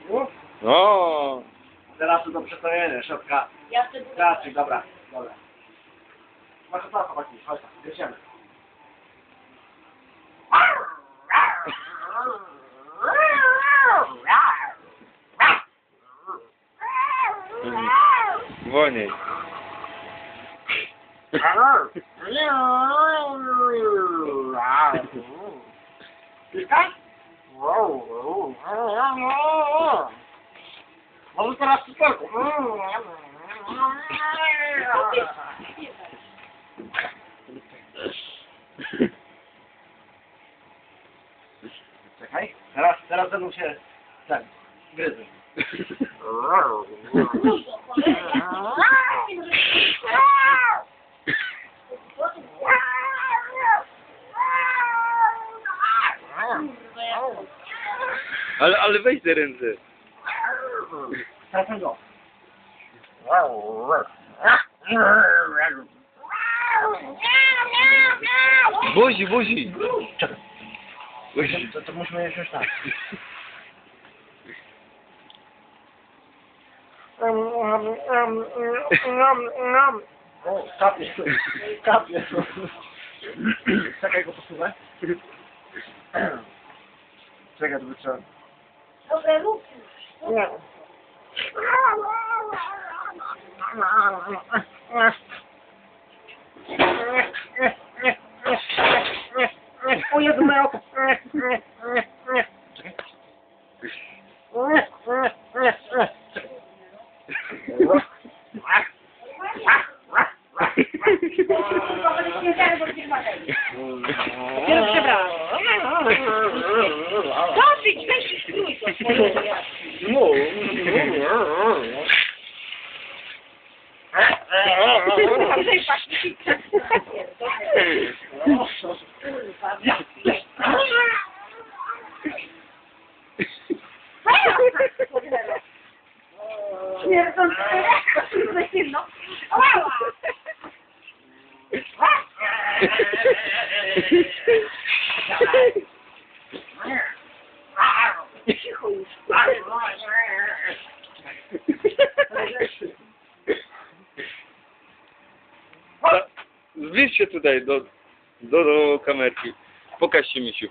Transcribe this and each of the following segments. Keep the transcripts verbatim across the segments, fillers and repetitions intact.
No. Teraz to do przestawienia, środka. Ja wtedy... Raczej, dobra, dobra. Masz to chłopaki, chodź tam, jedziemy. Wolniej. Piska? Może teraz cyferku. Czekaj, teraz, teraz będą się tak, gryzy. Ale, ale weź te ręce. Teraz go. Buzi, buzi. Czekaj. Buzi. To, to musimy jeszcze już tak. O, kapie. Kapie. Czekaj, go posuwę. Czekaj, to by trzeba. Dobra, rób już. Nie. O Jezu, moje oko. Czekaj. Dopiero przebrałam. Dosyć, weź i strój to swoje. No. Bliżej patrz. Nie, to jest zimno. Cicho już. Zbliż się tutaj do, do, do kamerki. Pokaż się, misiu.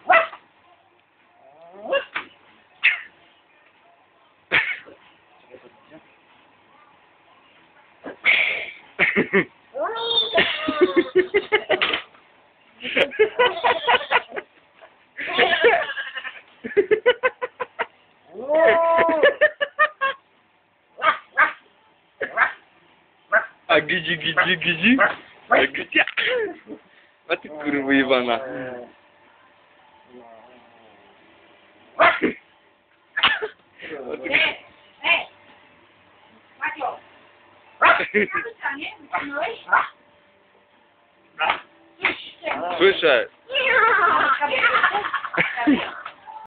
A gidzi, gidzi, gidzi? A gidzi? A ty kurwa jebana. Ej, ej. Macio. Nie? Wyciągnąłeś? Słyszę. Nie.